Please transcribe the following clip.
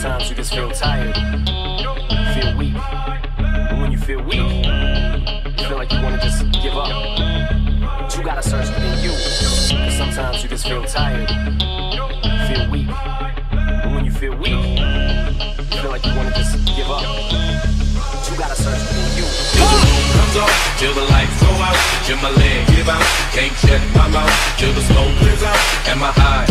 sometimes you just feel tired, feel weak. And when you feel weak, you feel like you want to just give up. But you gotta search within you. Cause sometimes you just feel tired, feel weak. And when you feel weak, you feel like you want to just give up. But you gotta search within you. Comes on, till the lights go out, till my leg give out, can't shut my mouth, till the smoke clears out, and my eyes